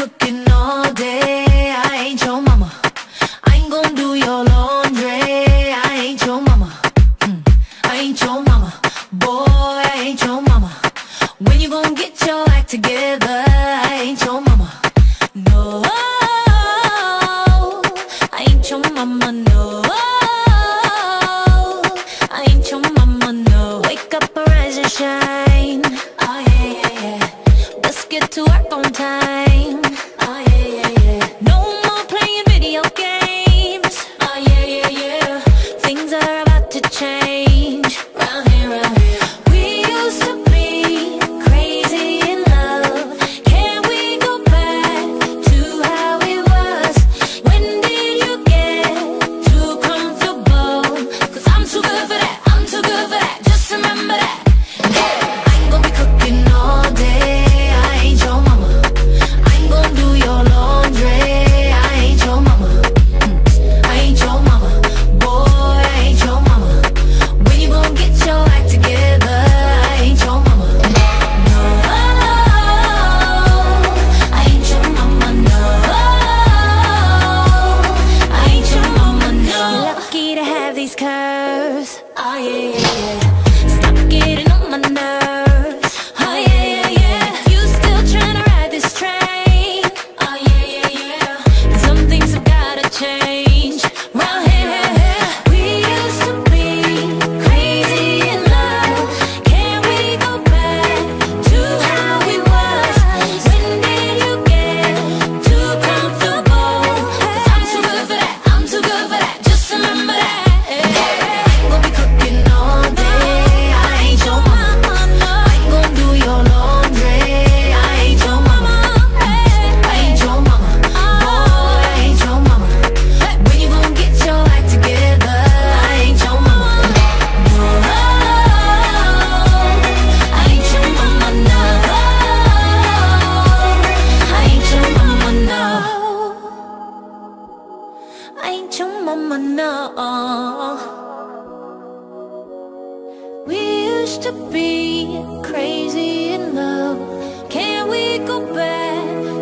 cooking all day. I ain't your mama. I ain't gon' do your laundry. I ain't your mama. I ain't your mama. Boy, I ain't your mama. When you gon' get your act together? I ain't your mama. No, I ain't your mama, no. I ain't your mama, no. Wake up, arise and shine. Oh yeah, yeah, yeah. Let's get to work on time. Oh yeah, yeah, yeah. No more playing video games. Oh yeah, yeah, yeah. Things are about to change. Round here, round here. We used to be crazy in love. Can we go back to how it was? When did you get too comfortable? 'Cause I'm too good for that. I'm too good for that. Just remember that. Yeah. I ain't gon' be cooking all day. I ain't your mama. I ain't gon' do your laundry. I ain't your mama. I ain't your mama. Boy, I ain't your mama. When you gon' get your act together? I ain't your mama. No, I ain't your mama, no. I ain't your mama, no. You're lucky to have these curves. Oh yeah, yeah, yeah. Stop getting on my nerves. Oh yeah, yeah, yeah. You still tryna ride this train? Oh yeah, yeah, yeah. Some things have gotta change. Round here, we used to be crazy in love. Can we go back to how we was? When did you get too comfortable? 'Cause I'm too good for that. I'm too good for that. Just remember that. I ain't gon' be cooking all day. I ain't your mama. I ain't gon' do your laundry. I ain't your mama. I ain't your mama. Boy, I ain't your mama. When you gon' get your act together? I ain't your mama. No, I ain't your mama, no. I ain't your mama, no. I ain't your mama, no. We used to be crazy in love. Can we go back